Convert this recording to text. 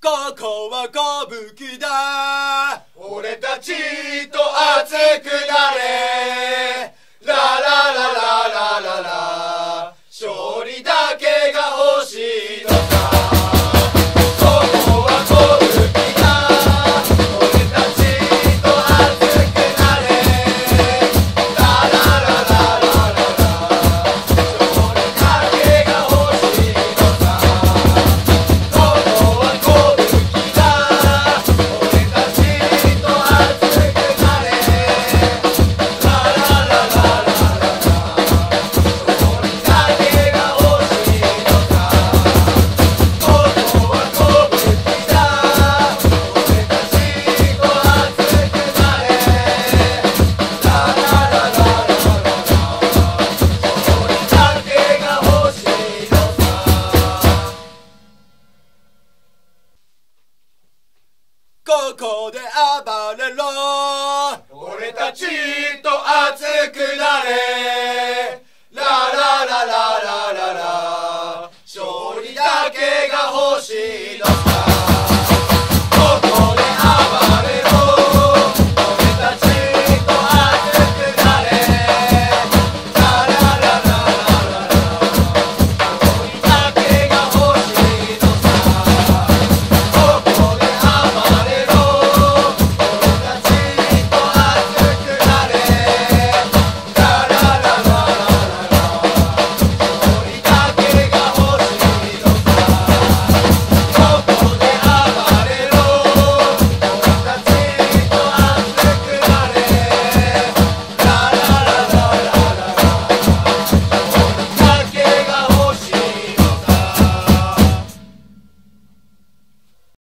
ここは歌舞伎だ。 俺たちと熱くなれ。ラララララララ。勝利だけが欲しいのさ。ここは歌舞伎だ。俺たちと熱くなれ。ラララララララ。勝利だけが欲しいのさ。ここは歌舞伎だ。俺たちと熱くなれ。ラララララララ。勝利だけが欲しいのさ。ここは歌舞伎だ。俺たちと熱くなれ。ラララララララ。勝利だけが欲しいのさ。 ここで暴れろ。 俺たちと熱くなれ。ラララララララ。勝利だけが欲しいのさ。